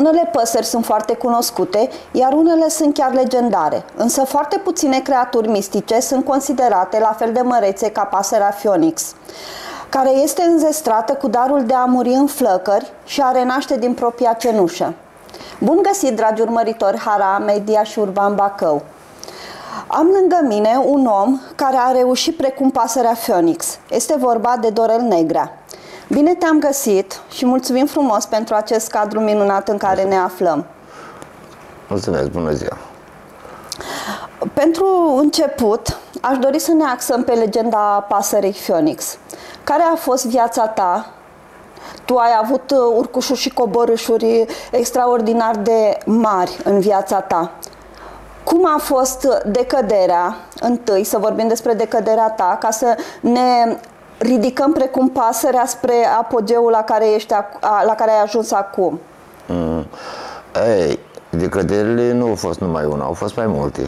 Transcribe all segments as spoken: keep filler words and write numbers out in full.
Unele păsări sunt foarte cunoscute, iar unele sunt chiar legendare, însă foarte puține creaturi mistice sunt considerate la fel de mărețe ca pasărea Phoenix, care este înzestrată cu darul de a muri în flăcări și a renaște din propria cenușă. Bun găsit, dragi urmăritori Hara, Media și Urban Bacău! Am lângă mine un om care a reușit precum pasărea Phoenix. Este vorba de Dorel Negrea. Bine te-am găsit și mulțumim frumos pentru acest cadru minunat în care ne aflăm. Mulțumesc, bună ziua! Pentru început, aș dori să ne axăm pe legenda pasării Phoenix. Care a fost viața ta? Tu ai avut urcușuri și coborâșuri extraordinar de mari în viața ta. Cum a fost decăderea, întâi să vorbim despre decăderea ta, ca să ne ridicăm precum pasărea spre apogeul la care, ești, la care ai ajuns acum? Mm. Ei, decăderile nu au fost numai una, au fost mai multe.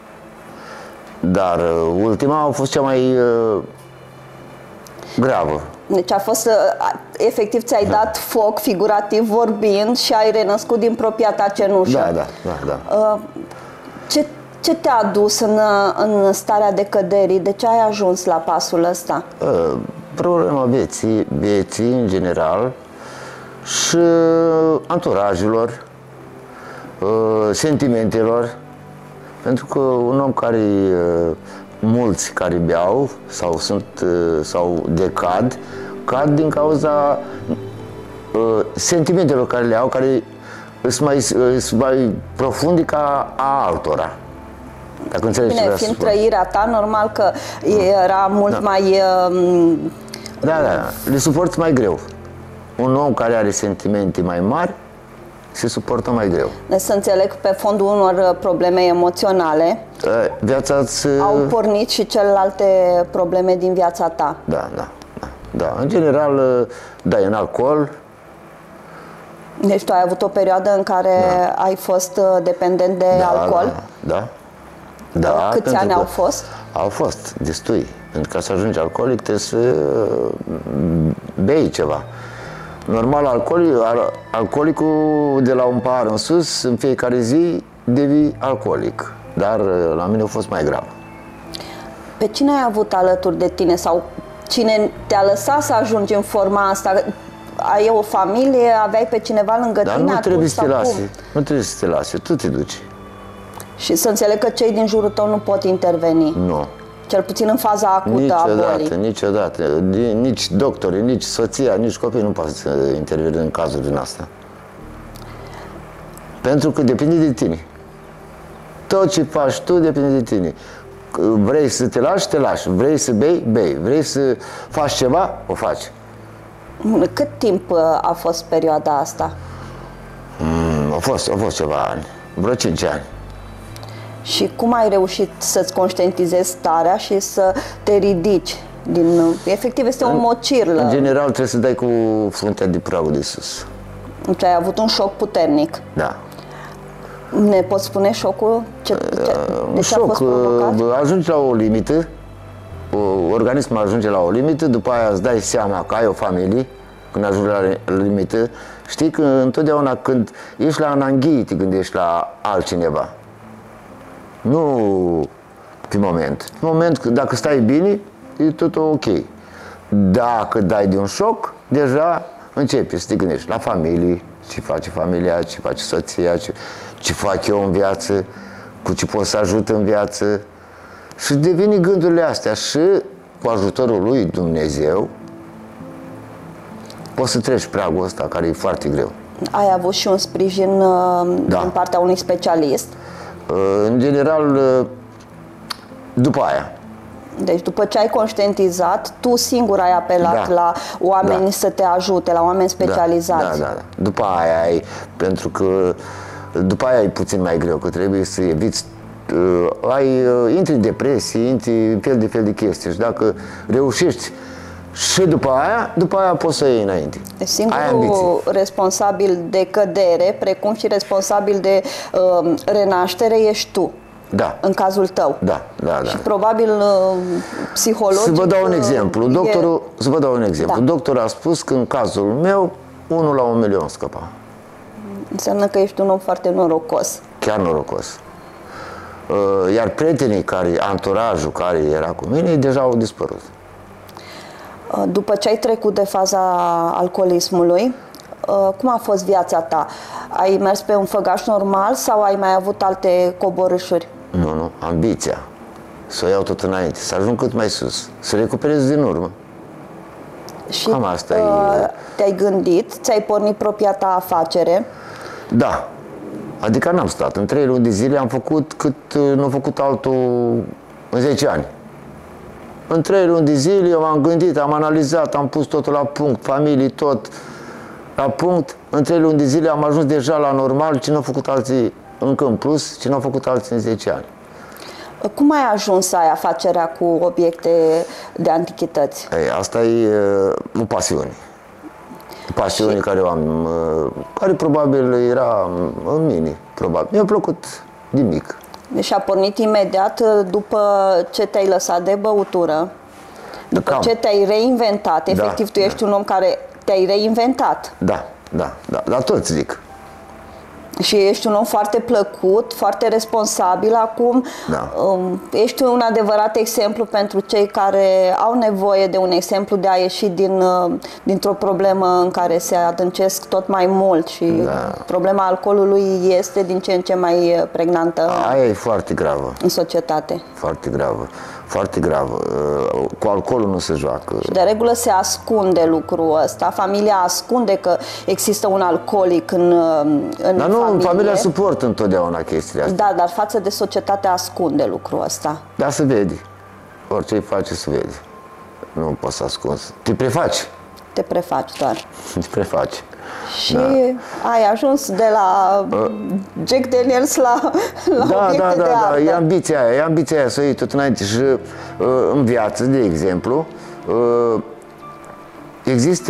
Dar ultima a fost cea mai uh, gravă. Deci a fost, efectiv, ți-ai da. dat foc, figurativ vorbind, și ai renăscut din propria ta cenușă. Da, da, da, da. Uh, ce, ce te-a dus în, în starea decăderii? De ce ai ajuns la pasul ăsta? Uh, problema vieții, vieții în general și anturajelor, uh, sentimentelor. Pentru că un om care, uh, mulți care beau sau, sunt, uh, sau decad, cad din cauza uh, sentimentelor care le au, care sunt mai, sunt mai profunde ca a altora. Dacă înțelegi. Bine, fiind trăirea ta, normal că era mult da. mai... Uh, da, da, le suporți mai greu. Un om care are sentimente mai mari se suportă mai greu. Deci să înțeleg, pe fondul unor probleme emoționale, viața-ți... au pornit și celelalte probleme din viața ta. Da, da, da, da. În general, dai în alcool. Deci tu ai avut o perioadă în care da. ai fost dependent de da, alcool? Da, da. da Câți ani au fost? Au fost destui. Pentru că să ajungi alcoolic trebuie să bei ceva. Normal, alcoolic, alcoolicul de la un pahar în sus, în fiecare zi, devii alcoolic. Dar la mine a fost mai grav. Pe cine ai avut alături de tine sau cine te-a lăsat să ajungi în forma asta? Ai o familie, aveai pe cineva lângă Dar tine? nu trebuie să te lase, cum? nu trebuie să te lase, tu te duci. Și să înțeleg că cei din jurul tău nu pot interveni? Nu. Cel puțin în faza acută niciodată, a bolii? Niciodată, nici doctorii, nici soția, nici copiii nu pot să intervină în cazul din asta. Pentru că depinde de tine. Tot ce faci tu depinde de tine. Vrei să te lași, te lași. Vrei să bei, bei. Vrei să faci ceva, o faci. Cât timp a fost perioada asta? Mm, a fost, a fost ceva ani. Vreo cinci ani. Și cum ai reușit să-ți conștientizezi starea și să te ridici? Din, efectiv, este o mocirlă. În general, trebuie să dai cu fruntea de pragul de sus. Deci ai avut un șoc puternic. Da. Ne poți spune șocul? Ce, ce, de ce a fost provocat? Ajungi la o limită, organismul ajunge la o limită, după aia îți dai seama că ai o familie, când ajungi la limită. Știi că întotdeauna când ești la ananghii, te gândești la altcineva. Nu pe moment. Pe moment, dacă stai bine, e tot ok. Dacă dai de un șoc, deja începi să te gândești la familie, ce face familia, ce face soția, ce, ce fac eu în viață, cu ce pot să ajut în viață. Și devine gândurile astea și cu ajutorul lui Dumnezeu poți să treci pragul ăsta, care e foarte greu. Ai avut și un sprijin da. din partea unui specialist? În general, după aia. Deci după ce ai conștientizat, tu singur ai apelat da. la oameni da. să te ajute, la oameni specializați. Da, da, da. După aia ai, pentru că după aia e puțin mai greu, că trebuie să eviți, uh, ai, uh, intri în depresie, intri în fel de fel de chestii și dacă reușești și după aia, după aia poți să iei înainte. Deci singurul responsabil de cădere, precum și responsabil de uh, renaștere, ești tu. Da. În cazul tău. Da, da, da. Și probabil uh, psihologic... Să vă dau un exemplu. Doctorul, e... Să vă dau un exemplu. Da. Doctorul a spus că în cazul meu, unul la un milion scăpa. Înseamnă că ești un om foarte norocos. Chiar norocos. Iar prietenii care, anturajul care era cu mine, deja au dispărut. După ce ai trecut de faza alcoolismului, cum a fost viața ta? Ai mers pe un făgaș normal sau ai mai avut alte coborâșuri? Nu, nu, ambiția. Să o iau tot înainte, să ajung cât mai sus, să recuperez din urmă. Și Cam asta uh, e... te-ai gândit, ți-ai pornit propria ta afacere? Da. Adică n-am stat. În trei luni de zile am făcut cât nu a făcut altul în zece ani. În trei luni de zile eu m-am gândit, am analizat, am pus totul la punct, familii, tot la punct. În trei luni de zile am ajuns deja la normal, ce nu au făcut alții încă în plus, ce nu au făcut alții în zece ani. Cum ai ajuns să ai afacerea cu obiecte de antichități? Ei, asta e o pasiune. Pasiune și... care o am, care probabil era în mine, probabil. Mi-a plăcut din mic. Deci a pornit imediat după ce te-ai lăsat de băutură, după Cam. ce te-ai reinventat. Efectiv, da, tu ești da. un om care te-ai reinventat. Da, da, da, dar toți zic. Și ești un om foarte plăcut, foarte responsabil acum. Da. Ești un adevărat exemplu pentru cei care au nevoie de un exemplu de a ieși din, dintr-o problemă în care se adâncesc tot mai mult și da. problema alcoolului este din ce în ce mai pregnantă. Aia e foarte gravă. În societate. Foarte gravă. Foarte gravă. Cu alcoolul nu se joacă. Și de regulă se ascunde lucrul ăsta. Familia ascunde că există un alcoolic în, în Dar nu, familie. familia suportă întotdeauna chestiile astea. Da, dar față de societate ascunde lucrul ăsta. Da, se vede. Orice îi face, se vede. Nu poți să ascunzi. Te prefaci. Te prefaci doar. Te prefaci. Și da. ai ajuns de la uh. Jack Daniels la, la da, obiecte da, da, de artă. Da, e ambiția aia, e ambiția aia să o iei tot înainte. Și uh, în viață, de exemplu, uh, există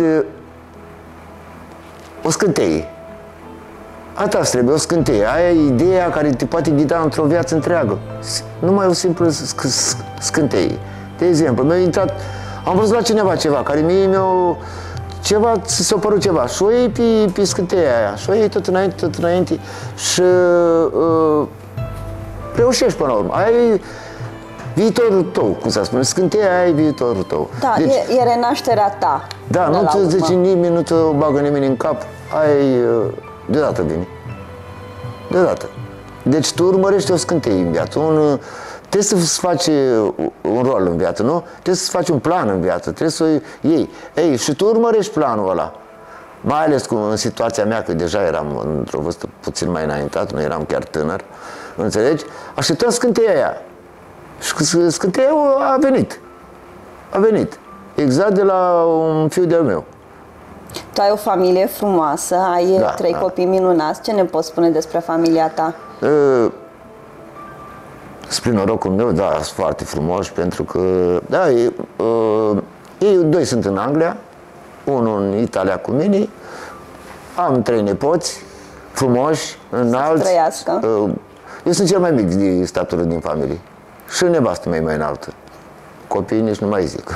o scânteie. Asta îți trebuie, o scânteie. Aia e ideea care te poate ghida într-o viață întreagă. Numai o simplă sc sc scânteie. De exemplu, mi-a intrat, am văzut la cineva ceva, care mie mi-a ceva, s-a părut ceva și o iei pe, pe scânteia aia și o iei tot înainte, tot înainte și uh, reușești până la urmă. Aia e viitorul tău, cum să spun, scânteia aia e viitorul tău. Da, deci, e, e renașterea ta. Da, nu ți zice nimeni, nu te bagă nimeni în cap, aia e, deodată vine. Deodată. Deci tu urmărești o scânteie în viață, un, trebuie să-ți faci un rol în viață, nu? Trebuie să-ți faci un plan în viață, trebuie să iei. Ei, și tu urmărești planul ăla. Mai ales cu, în situația mea, că deja eram într-o vârstă puțin mai înaintat, nu eram chiar tânăr, înțelegi? Așteptam scânteia aia. Și scânteia a venit. A venit. Exact de la un fiu de-al meu. Tu ai o familie frumoasă, ai da, trei da. copii minunați. Ce ne poți spune despre familia ta? Uh, Spre norocul meu, da, sunt foarte frumoși, pentru că, da, ei, uh, ei doi sunt în Anglia, unul în Italia cu mine, am trei nepoți, frumoși, înalți. Uh, eu sunt cel mai mic de statură din familie și nevastă mea e mai înaltă. Copiii nici nu mai zic.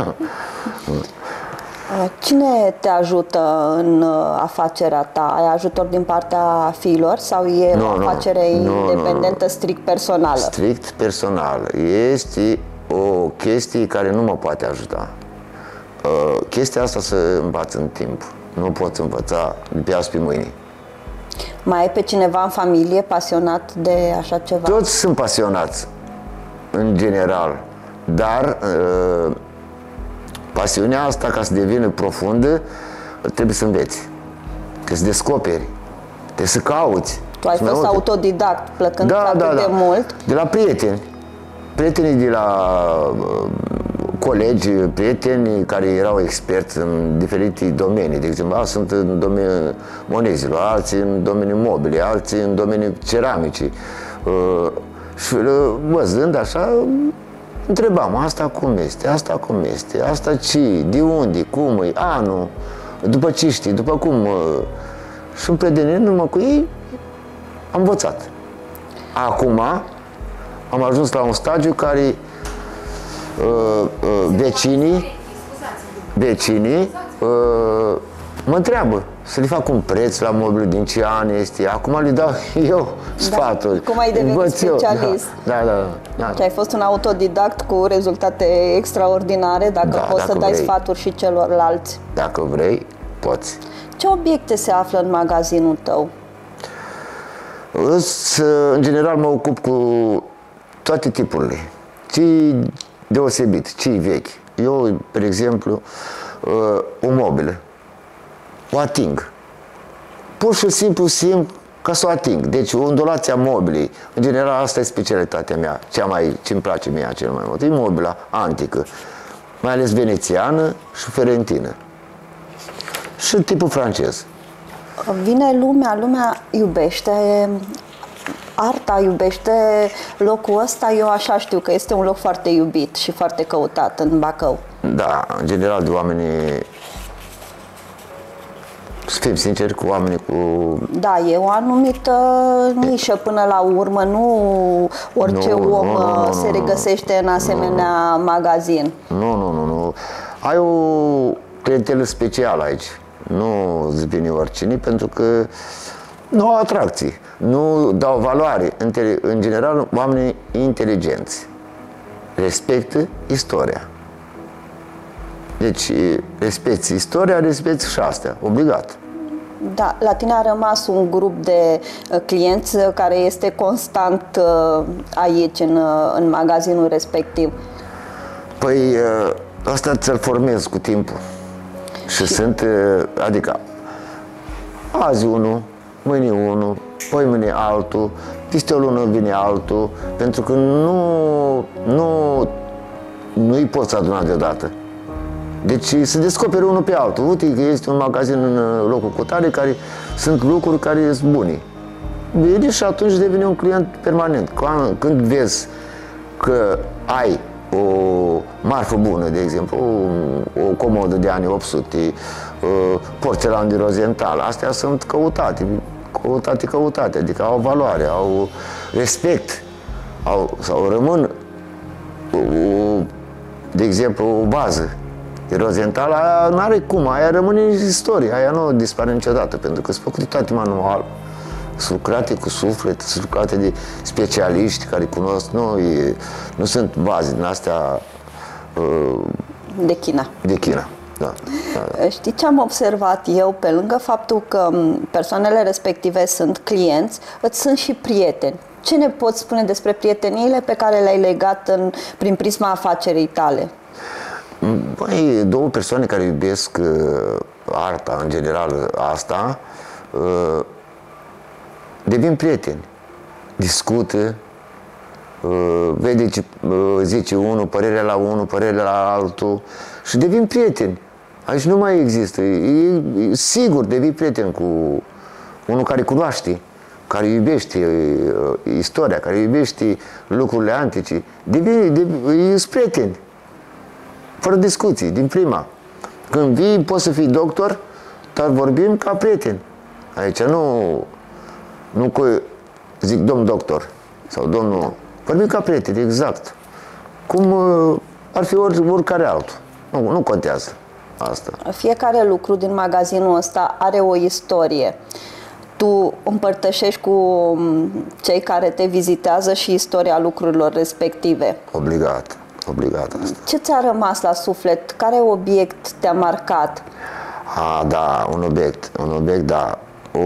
Cine te ajută în afacerea ta? Ai ajutor din partea fiilor sau e no, o afacere no, independentă, no, strict personală? Strict personală. Este o chestie care nu mă poate ajuta. Uh, chestia asta se învață în timp. Nu poți învăța de pe azi pe mâine. Mai ai pe cineva în familie pasionat de așa ceva? Toți sunt pasionați, în general. Dar uh, pasiunea asta, ca să devină profundă, trebuie să înveți, trebuie să descoperi, trebuie să cauți. Tu ai fost autodidact, plăcând da, atât da, de da. mult? De la prieteni. Prietenii de la uh, colegi, prieteni care erau experți în diferite domenii. De exemplu, a, sunt în domeniul monezilor, alții în domeniul mobilei, alții în domeniul ceramicii. Uh, și uh, văzând așa, întrebam, asta cum este, asta cum este, asta ce, de unde, cum e, anul, după ce știi, după cum. Și în prietenindu-mă cu ei, am învățat. Acum am ajuns la un stadiu care uh, uh, vecinii, vecinii uh, mă întreabă, să le fac un preț la mobil, din ce an este. Acum le dau eu sfaturi. Da. Cum ai devenit specialist? Da, da, da, da. Și ai fost un autodidact cu rezultate extraordinare, dacă da, poți dacă să dai vrei. sfaturi și celorlalți. Dacă vrei, poți. Ce obiecte se află în magazinul tău? În general mă ocup cu toate tipurile. Ce-i deosebit, ce-i vechi. Eu, de exemplu, o mobilă, o ating. Pur și simplu simt ca să o ating. Deci ondulația mobilei, în general asta e specialitatea mea, cea mai, ce-mi place mie cel mai mult. E mobila antică, mai ales venețiană și ferentină. Și tipul francez. Vine lumea, lumea iubește arta, iubește locul ăsta. Eu așa știu că este un loc foarte iubit și foarte căutat în Bacău. Da, în general de oamenii, să fim sinceri cu oamenii cu... Da, e o anumită nișă până la urmă, nu orice nu, om nu, nu, nu, se regăsește în asemenea nu. magazin. Nu, nu, nu, nu. Ai o clientelă specială aici. Nu îți vine oricine, pentru că nu au atracții, nu dau valoare. În general, oamenii inteligenți respectă istoria. Deci, respecti istoria, respecti și astea, obligat. Da, la tine a rămas un grup de uh, clienți care este constant uh, aici, în, uh, în magazinul respectiv. Păi, uh, asta ți-l formezi cu timpul. Și, și sunt, uh, adică, azi unul, mâine unul, poi mâine altul, peste o lună vine altul, pentru că nu, nu, nu-i poți aduna deodată. Deci se descoperi unul pe altul. Uite că este un magazin în locul cutare care sunt lucruri care sunt bune. Vede și atunci devine un client permanent. Când vezi că ai o marfă bună, de exemplu, o, o comodă de anii opt sute, porțelan de Rosenthal, astea sunt căutate, căutate, căutate, adică au valoare, au respect, au, sau rămân, o, de exemplu, o bază. De Rosenthal, aia nu are cum, aia rămâne în istorie, aia nu dispare niciodată, pentru că sunt făcute toate manual, sunt lucrate cu suflet, sunt lucrate de specialiști care cunosc, nu, e, nu sunt baze din astea uh, de China. De China, da, da, da. Știi ce am observat eu? Pe lângă faptul că persoanele respective sunt clienți, îți sunt și prieteni. Ce ne poți spune despre prieteniile pe care le-ai legat în, prin prisma afacerii tale? Băi, două persoane care iubesc uh, arta, în general, asta, uh, devin prieteni. Discută, uh, vede ce uh, zice unul, părerea la unul, părerea la altul și devin prieteni. Aici nu mai există. E, e, sigur, devii prieten cu unul care cunoaște, care iubește uh, istoria, care iubește lucrurile antice. Devine, devine, e prieteni. Fără discuții, din prima. Când vii, poți să fii doctor, dar vorbim ca prieteni. Aici nu, nu cu, zic, domn doctor sau domnul, vorbim ca prieteni, exact. Cum ar fi ori, oricare altul. Nu, nu contează asta. Fiecare lucru din magazinul ăsta are o istorie. Tu împărtășești cu cei care te vizitează și istoria lucrurilor respective. Obligat. Obligat asta. Ce ți-a rămas la suflet? Care obiect te-a marcat? A, da, un obiect. Un obiect, da. O...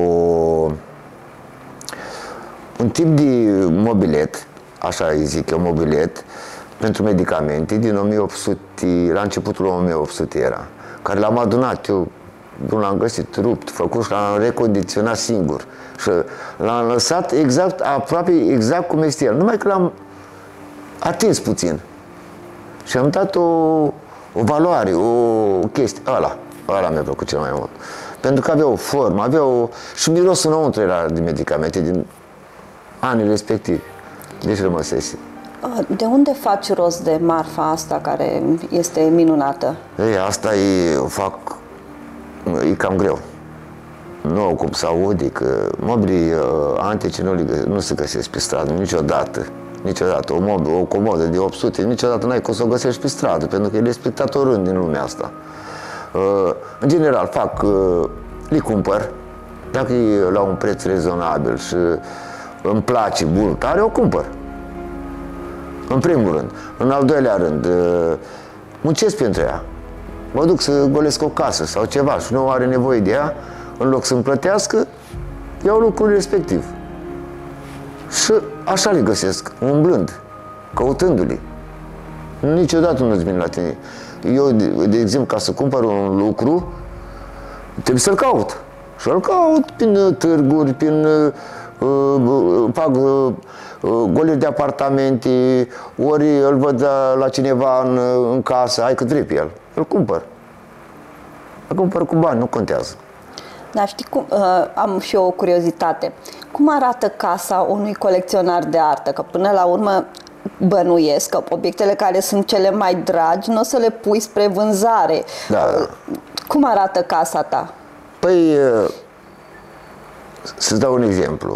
Un tip de mobilet, așa îi zic eu, mobilet, pentru medicamente, din o mie opt sute, la începutul o mie opt sute era, care l-am adunat eu, nu l-am găsit rupt, făcut și l-am recondiționat singur. Și l-am lăsat exact, aproape exact cum este el, numai că l-am atins puțin. Și am dat o, o valoare, o chestie, ăla, ăla mi-a plăcut cel mai mult. Pentru că avea o formă, avea o... și mirosul înăuntru era de medicamente din anii respectivi. Deci rămăsese. De unde faci rost de marfa asta care este minunată? Ei, asta e, o fac, e cam greu. Nu o cum să aud, că mobilii uh, antici nu, nu se găsesc pe stradă niciodată. Niciodată. O, mobil, o comodă de opt sute, niciodată n-ai cum să o găsești pe stradă, pentru că e respectat oriunde din lumea asta. Uh, în general, fac uh, le cumpăr. Dacă e la un preț rezonabil și îmi place bul tare, o cumpăr. În primul rând. În al doilea rând, muncesc pentru ea. Mă duc să golesc o casă sau ceva și nu are nevoie de ea, în loc să-mi plătească, iau lucrul respectiv. Și așa le găsesc, umblând, căutându-le. Niciodată nu-ți vin la tine. Eu, de, de exemplu, ca să cumpăr un lucru, trebuie să-l caut. Și îl caut prin târguri, prin uh, fac uh, goliri de apartamente, ori îl văd la, la cineva în, în casă, ai cât vrei pe el, îl cumpăr. Îl cumpăr cu bani, nu contează. Da, știi cum, uh, am și eu o curiozitate. Cum arată casa unui colecționar de artă? Că până la urmă bănuiesc că obiectele care sunt cele mai dragi nu o să le pui spre vânzare. Da. Cum arată casa ta? Păi, să-ți dau un exemplu.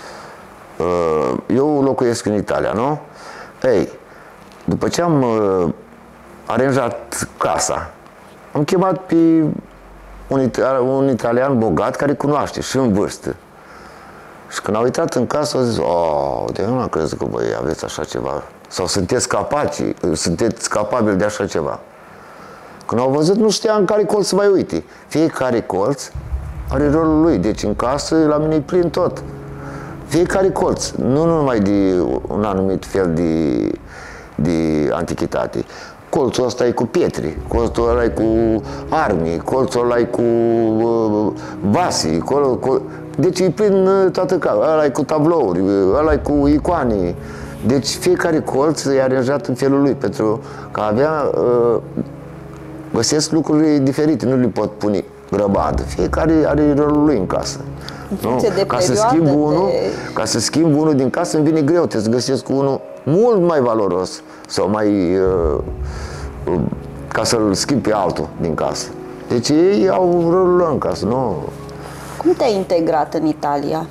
Eu locuiesc în Italia, nu? Ei, după ce am aranjat casa, am chemat pe un, ita un italian bogat care cunoaște și în vârstă. Și când a uitat în casă, a zis, oh, de nu am crezut că voi aveți așa ceva. Sau sunteți capaci, sunteți capabili de așa ceva. Când au văzut, nu știam în care colț să mai uite. Fiecare colț are rolul lui. Deci în casă, la mine e plin tot. Fiecare colț, nu numai de un anumit fel de, de antichitate. Colțul ăsta e cu pietre, colțul ăla e cu armi, colțul ăla e cu uh, vasi, col, col, deci e plin uh, toată casa, ăla e cu tablouri, ăla e cu icoane. Deci fiecare colț e aranjat în felul lui, pentru că avea, uh, găsesc lucruri diferite, nu le pot pune grămadă. Fiecare are rolul lui în casă. Nu? De ca, să schimb unul, de... ca să schimb unul din casă îmi vine greu, trebuie să găsesc unul mult mai valoros sau mai... Uh, uh, ca să-l schimb pe altul din casă. Deci ei au rolul lor în casă, nu? Cum te-ai integrat în Italia?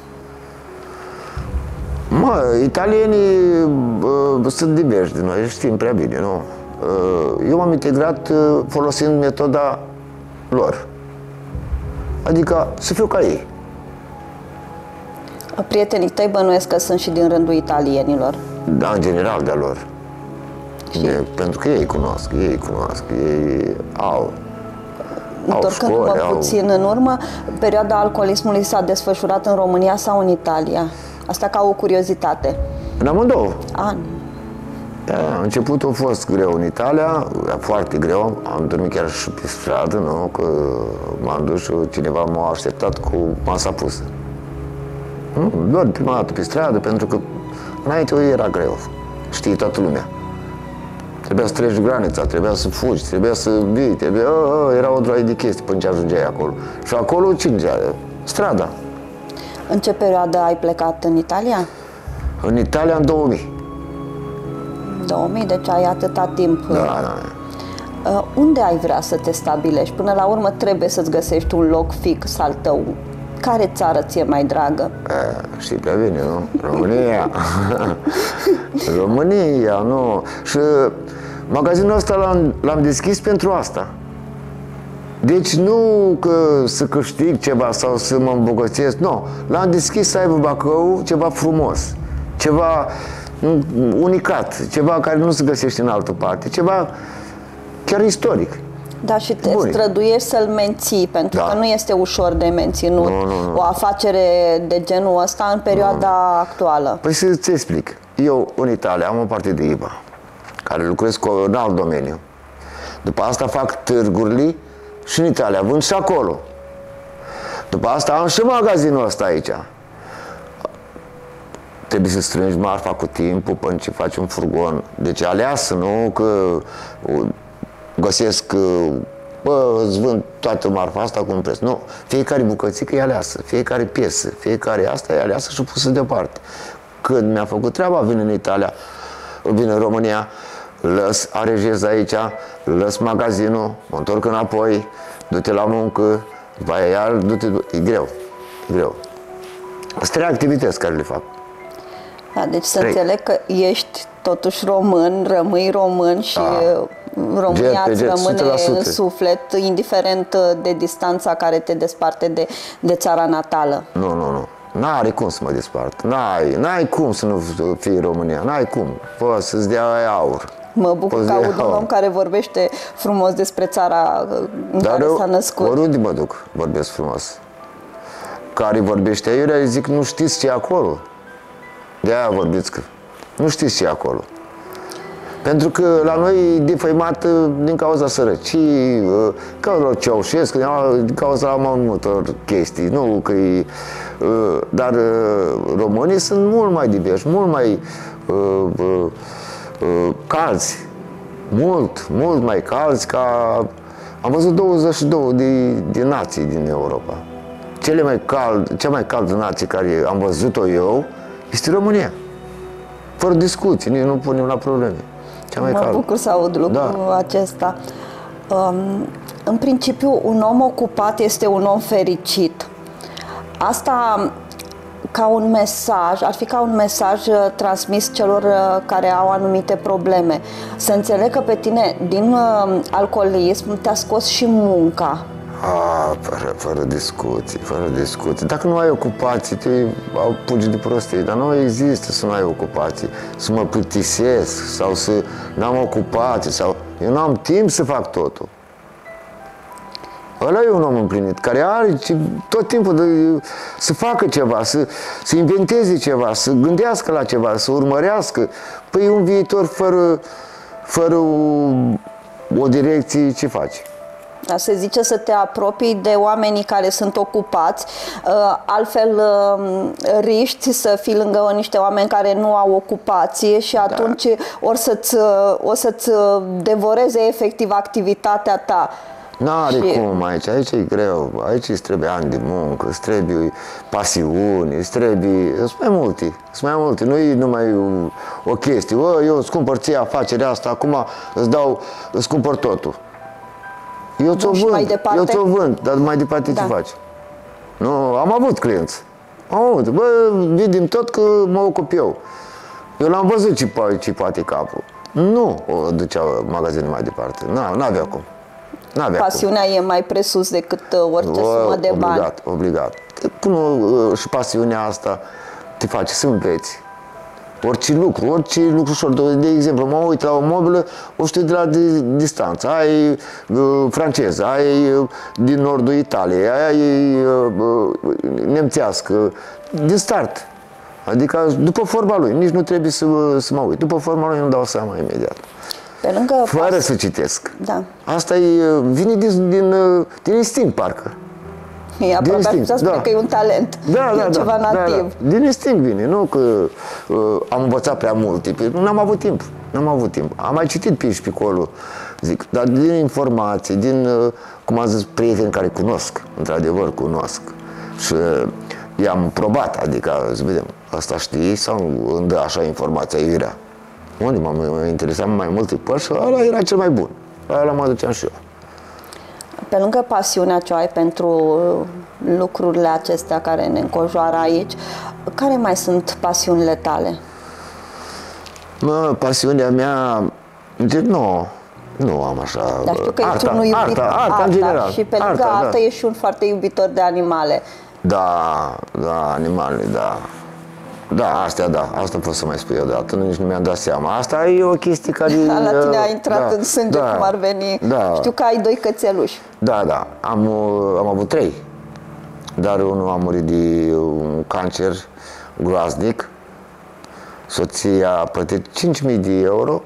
Mă, italienii uh, sunt diversi de noi, știm prea bine, nu? Uh, eu m-am integrat uh, folosind metoda lor. Adică să fiu ca ei. Prietenii tăi bănuiesc că sunt și din rândul italienilor. Da, în general de-a lor. De, pentru că ei cunosc, ei cunosc, ei au. Întorcându-mă puțin în urmă, perioada alcoolismului s-a desfășurat în România sau în Italia? Asta ca o curiozitate. În amândouă. A, Da, începutul a fost greu în Italia, foarte greu, am dormit chiar și pe stradă, nu? Că m-am dus și cineva m-a așteptat cu masa pusă. Nu, doar prima dată pe stradă, pentru că înainte era greu, știi toată lumea. Trebuia să treci granița, trebuia să fugi, trebuia să vii, trebuia... A, a, era o droaie de chestii până ce ajungeai acolo. Și acolo cine? Strada. În ce perioadă ai plecat în Italia? În Italia în două mii. două mii, deci ai atâta timp. Da, da. Uh, unde ai vrea să te stabilești? Până la urmă trebuie să-ți găsești un loc fix al tău. Care țară ți-e mai dragă? E, știi prea bine, nu? România. România, nu. Și magazinul ăsta l-am deschis pentru asta. Deci nu că să câștig ceva sau să mă îmbogățesc, nu. L-am deschis să aibă Bacău ceva frumos, ceva unicat, ceva care nu se găsește în altă parte, ceva chiar istoric. Da, și te Bun. străduiești să-l menții, pentru Da. că nu este ușor de menținut Nu, nu, nu. o afacere de genul ăsta în perioada nu. actuală. Păi să-ți explic. Eu în Italia am o parte de I B A, care lucrez cu un alt domeniu. După asta fac târgurile și în Italia, vând și acolo. După asta am și magazinul ăsta aici. Trebuie să strângi marfa cu timpul până ce faci un furgon. Deci aleasă, nu? Că găsesc, bă, îți vând toată marfa asta cu un preț. Nu, fiecare bucățică e aleasă, fiecare piesă, fiecare asta e aleasă și pusă deoparte. Când mi-a făcut treaba, vin în Italia, vin în România, lăs, aranjez aici, lăs magazinul, mă întorc înapoi, du-te la muncă, după aia iar, du-te, e greu, e greu. Sunt trei activități care le fac. Da, deci să Trei. înțeleg că ești totuși român, rămâi român și Da. România îți rămâne în suflet, indiferent de distanța care te desparte de, de țara natală. Nu, nu, nu. N-are cum să mă despart. N-ai, n-ai cum să nu fii România. N-ai cum. Poți să-ți dea aur. Mă bucur că aud un om care vorbește frumos despre țara în Dar care s-a născut. Oriunde mă duc, vorbesc frumos. Care vorbește aiurea, îi zic, nu știți ce e acolo. De-aia vorbiți că nu știți ce e acolo. Pentru că la noi e defăimat din cauza sărăcii, cauza Ceaușescu, din cauza mai multor chestii. Nu că e, dar românii sunt mult mai diversi, mult mai uh, uh, calzi, mult, mult mai calzi ca... Am văzut douăzeci și două de, de nații din Europa. Cele mai cald, cea mai caldă nație care am văzut-o eu este România. Fără discuții, nici nu punem la probleme. Cea mai mă cald. bucur să aud lucrul da. acesta. Um, în principiu, un om ocupat este un om fericit. Asta ca un mesaj, ar fi ca un mesaj transmis celor care au anumite probleme. Să înțeleg că pe tine, din alcoolism, te-a scos și munca. A, fără, fără discuții, fără discuții. Dacă nu ai ocupații, te apuci de prostie, dar nu există să nu ai ocupații. Să mă plictisesc sau să n-am ocupații sau... Eu n-am timp să fac totul. Ăla e un om împlinit, care are tot timpul de, să facă ceva, să, să inventeze ceva, să gândească la ceva, să urmărească. Păi un viitor fără, fără o, o direcție, ce faci? Da, se zice să te apropii de oamenii care sunt ocupați, altfel riști să fii lângă niște oameni care nu au ocupație și atunci da. or să-ți, o să-ți devoreze efectiv activitatea ta. N-are și... cum aici, aici e greu, aici îți trebuie ani de muncă, îți trebuie pasiuni, îți trebuie, sunt mai multe, sunt mai multe, nu e numai o, o chestie, o, eu îți cumpăr ție afacerea asta, acum îți dau, îți cumpăr totul. Eu ți-o vând, departe... eu ți-o vând, dar mai departe da. ce faci? Nu, am avut clienți, am avut, bă, vidim tot că mă ocup eu. Eu l-am văzut ce, ce poate capul. Nu o ducea magazinul mai departe, n-avea cum. Pasiunea cum. e mai presus decât orice o, sumă de obligat, bani. Obligat, obligat. Până uh, și pasiunea asta te face să înveți. Orice lucru, orice lucru ușor. De, de exemplu, mă uit la o mobilă, o știu de la de, distanță. Aia e uh, franceză, aia e uh, din nordul Italiei, aia e uh, uh, nemțească. Din start. Adică după forma lui, nici nu trebuie să, să mă uit. După forma lui îmi dau seama imediat. Pe lângă Fără pas... să citesc. Da. Asta e, vine din, din, din instinct, parcă. E aproape ar putea spune da. că e un talent. Da, da, e ceva da, nativ. Da, da. Din instinct vine, nu că uh, am învățat prea mult. Nu am avut timp. N-am avut timp. Am mai citit pe aici, pe acolo, zic, dar din informații, din, uh, cum am zis, prieteni care cunosc, într-adevăr cunosc. Și uh, i-am probat, adică, să vedem, asta știi sau îmi dă așa informația iurea. Unde mă interesam mai multe părți și ăla era cel mai bun. Ăla mă duceam și eu. Pe lângă pasiunea ce ai pentru lucrurile acestea care ne înconjoară aici, care mai sunt pasiunile tale? Mă, pasiunea mea, de, nu, nu am așa... Dar știu că arta, ești unul iubit, arta, arta, arta, în general. Și pe lângă arta, arta da. ești un foarte iubitor de animale. Da, da, animale, da. Da, astea da, asta pot să mai spui eu deodată, nici nu mi-am dat seama. Asta e o chestie care... La tine a intrat da, în sânge, da, cum ar veni. Da. Știu că ai doi cățeluși. Da, da, am, am avut trei, dar unul a murit de un cancer groaznic. Soția a plătit cinci mii de euro,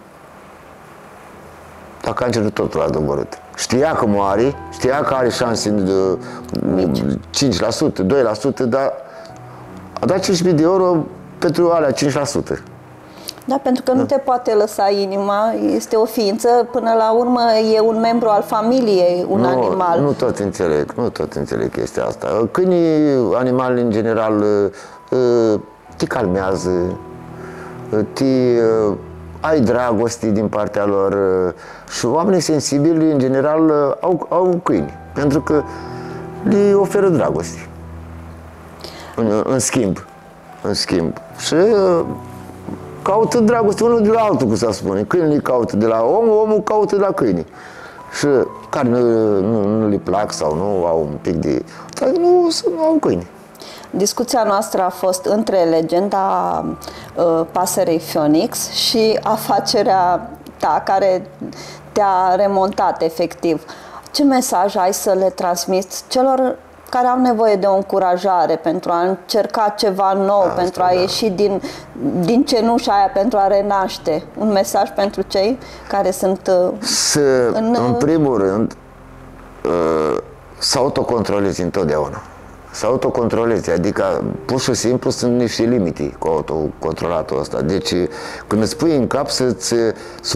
dar cancerul tot l-a doborât. Știa că moare, știa că are șanse de mici. cinci la sută, doi la sută, dar a dat cinci mii de euro pentru alea cinci la sută. Da, pentru că nu te poate lăsa inima, este o ființă, până la urmă e un membru al familiei, un nu, animal. Nu tot înțeleg, nu tot înțeleg chestia asta. Câinii, animalele în general, te calmează, te, ai dragoste din partea lor și oamenii sensibili, în general, au, au câini, pentru că le oferă dragoste. În, în schimb, în schimb. Și Caută dragoste unul de la altul, cum să spune. Câinele caută de la om, omul caută de la câine. Și care nu, nu, nu le plac sau nu au un pic de... Dar nu, nu au câini. Discuția noastră a fost între legenda uh, pasărei Phoenix și afacerea ta care te-a remontat efectiv. Ce mesaj ai să le transmiți celor care au nevoie de o încurajare pentru a încerca ceva nou, Asta, pentru a da. ieși din, din cenușa aia, pentru a renaște? Un mesaj pentru cei care sunt uh, să, în... în primul rând, uh, să autocontrolezi întotdeauna. Să autocontrolezi, adică pur și simplu sunt niște limite cu autocontrolatul ăsta. Deci când îți pui în cap să-ți să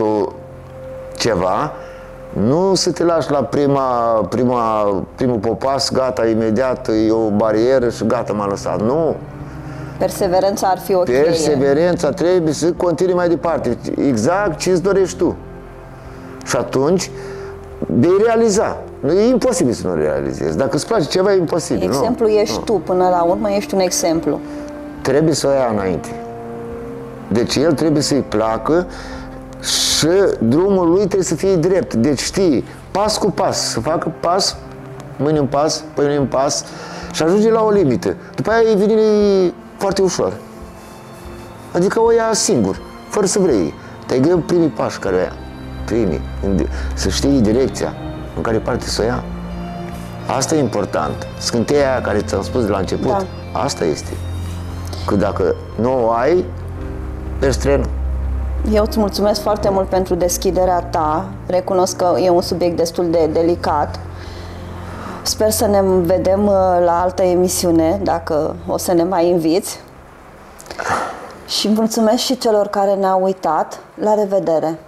ceva, nu să te lași la prima, prima, primul popas, gata, imediat, e o barieră și gata, m-a lăsat. Nu! Perseverența ar fi o cheie. Perseverența trebuie să continui mai departe. Exact ce îți dorești tu. Și atunci vei realiza. E imposibil să nu realizezi. Dacă îți place ceva, e imposibil. Exemplu nu, ești nu. tu, până la urmă ești un exemplu. Trebuie să o ia înainte. Deci el trebuie să-i placă și drumul lui trebuie să fie drept. Deci știi, pas cu pas, să facă pas, mâine un pas, pâine un pas și ajunge la o limită. După aia îi vine foarte ușor. Adică o ia singur, fără să vrei. Te-ai gândit primii pași care o ia. Primii. Să știi direcția în care parte să o ia. Asta e important. Scânteia aia care ți-am spus de la început, da. Asta este. Că dacă nu o ai, pierzi trenul. Eu îți mulțumesc foarte mult pentru deschiderea ta. Recunosc că e un subiect destul de delicat. Sper să ne vedem la altă emisiune, dacă o să ne mai inviți. Și mulțumesc și celor care ne-au uitat. La revedere!